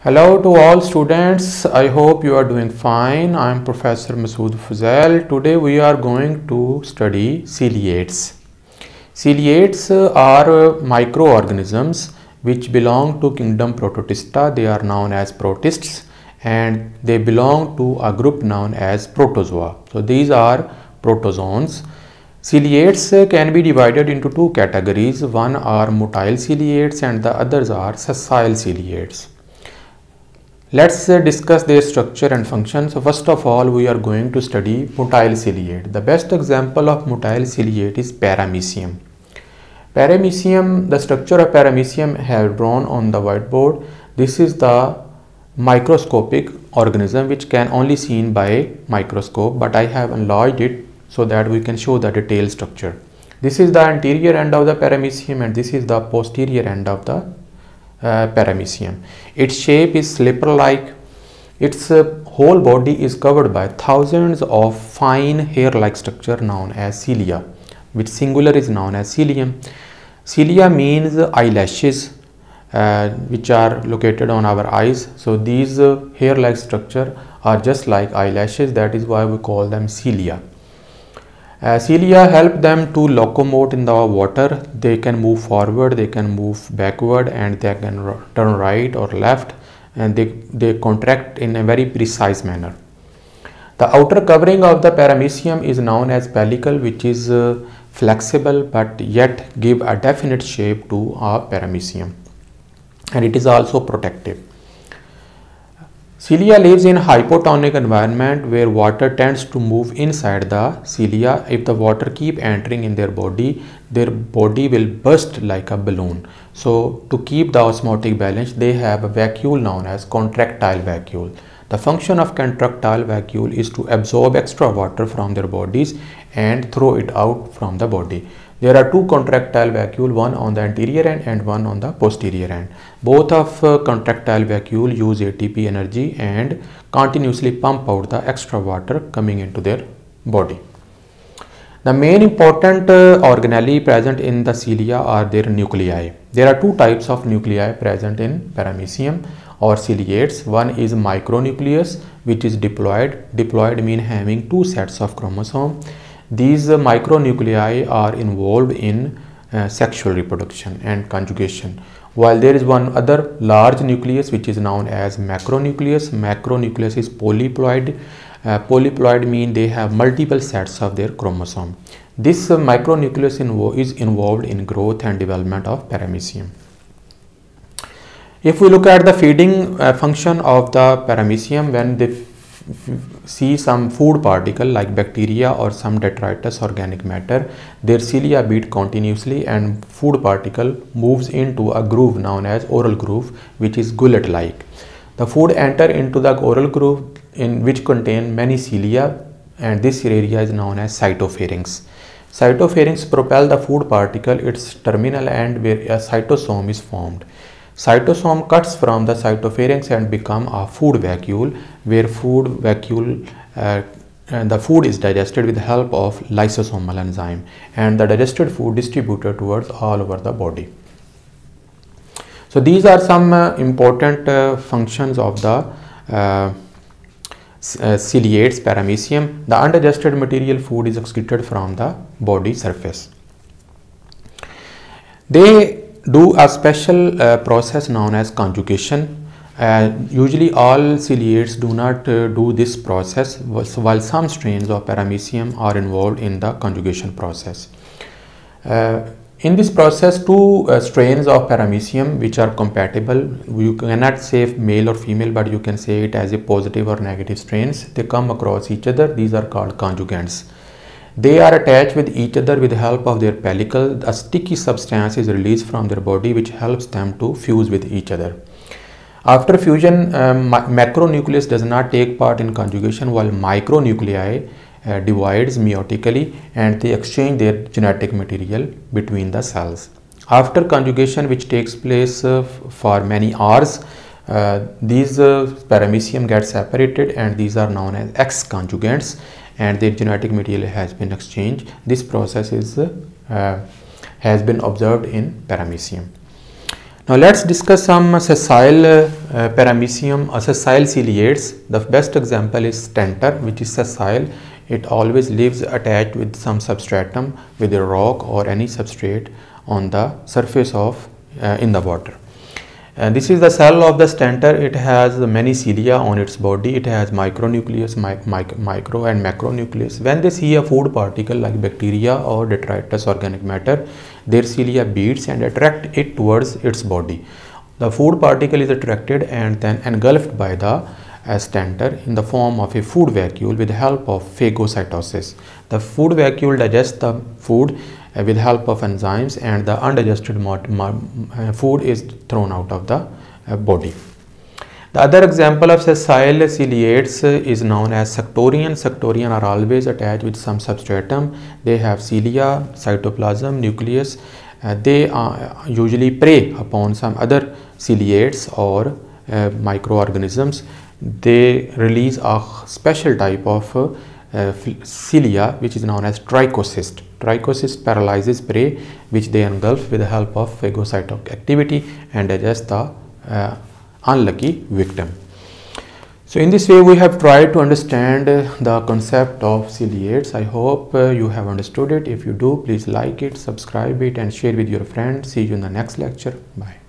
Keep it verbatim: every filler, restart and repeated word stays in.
Hello to all students. I hope you are doing fine. I am Professor Masood Fuzail. Today we are going to study ciliates. Ciliates are microorganisms which belong to kingdom Protista. They are known as protists and they belong to a group known as protozoa. So these are protozoans. Ciliates can be divided into two categories. One are motile ciliates and the others are sessile ciliates. Let's uh, discuss their structure and function. So first of all, we are going to study motile ciliate. The best example of motile ciliate is paramecium. Paramecium, the structure of paramecium I have drawn on the whiteboard. This is the microscopic organism which can only seen by microscope, but I have enlarged it so that we can show the detailed structure. This is the anterior end of the paramecium and this is the posterior end of the Uh, paramecium. Its shape is slipper-like. Its uh, whole body is covered by thousands of fine hair-like structure known as cilia, which singular is known as cilium. Cilia means eyelashes, uh, which are located on our eyes. So these uh, hair-like structure are just like eyelashes. That is why we call them cilia. Uh, cilia help them to locomote in the water. They can move forward, they can move backward, and they can turn right or left, and they, they contract in a very precise manner. The outer covering of the paramecium is known as pellicle, which is uh, flexible but yet give a definite shape to a paramecium, and it is also protective. Cilia lives in hypotonic environment where water tends to move inside the cilia. If the water keep entering in their body, their body will burst like a balloon. So to keep the osmotic balance, they have a vacuole known as contractile vacuole. The function of contractile vacuole is to absorb extra water from their bodies and throw it out from the body. There are two contractile vacuole, one on the anterior end and one on the posterior end. Both of uh, contractile vacuole use A T P energy and continuously pump out the extra water coming into their body. The main important uh, organelle present in the cilia are their nuclei. There are two types of nuclei present in paramecium or ciliates. One is micronucleus, which is diploid. Diploid means having two sets of chromosomes. These uh, micronuclei are involved in uh, sexual reproduction and conjugation, while there is one other large nucleus which is known as macronucleus. Macronucleus is polyploid. Uh, polyploid means they have multiple sets of their chromosome. This uh, micronucleus invo is involved in growth and development of paramecium. If we look at the feeding uh, function of the paramecium, when they see some food particle like bacteria or some detritus organic matter, their cilia beat continuously and food particle moves into a groove known as oral groove, which is gullet like. The food enter into the oral groove in which contain many cilia, and this area is known as cytopharynx. Cytopharynx propel the food particle its terminal end where a cytosome is formed. Cytosome cuts from the cytopharynx and become a food vacuole, where food vacuole uh, and the food is digested with the help of lysosomal enzyme, and the digested food distributed towards all over the body. So these are some uh, important uh, functions of the uh, uh, ciliates paramecium. The undigested material food is excreted from the body surface. They do a special uh, process known as conjugation. Uh, usually all ciliates do not uh, do this process, while some strains of paramecium are involved in the conjugation process. Uh, in this process, two uh, strains of paramecium which are compatible, you cannot say male or female, but you can say it as a positive or negative strains. They come across each other. These are called conjugants. They are attached with each other with the help of their pellicle. A sticky substance is released from their body which helps them to fuse with each other. After fusion, um, macronucleus does not take part in conjugation, while micronuclei uh, divides meiotically and they exchange their genetic material between the cells. After conjugation, which takes place uh, for many hours, uh, these uh, paramecium get separated and these are known as ex-conjugants, and their genetic material has been exchanged. This process is uh, uh, has been observed in paramecium. Now let's discuss some sessile uh, paramecium or sessile ciliates. The best example is stentor, which is sessile. It always lives attached with some substratum, with a rock or any substrate on the surface of uh, in the water. And this is the cell of the stentor. It has many cilia on its body. It has micronucleus, mic mic micro and macronucleus. When they see a food particle like bacteria or detritus organic matter, their cilia beats and attract it towards its body. The food particle is attracted and then engulfed by the uh, stentor in the form of a food vacuole with the help of phagocytosis. The food vacuole digests the food uh, with help of enzymes, and the undigested uh, food is thrown out of the uh, body. The other example of sessile ciliates is known as sectorian. Sectorian are always attached with some substratum. They have cilia, cytoplasm, nucleus. Uh, they uh, usually prey upon some other ciliates or uh, microorganisms. They release a special type of uh, cilia which is known as trichocyst. Trichocyst paralyzes prey which they engulf with the help of phagocytic activity and digest the uh, unlucky victim. So in this way we have tried to understand uh, the concept of ciliates. I hope uh, you have understood it. If you do, please like it, subscribe it and share with your friends. See you in the next lecture. Bye.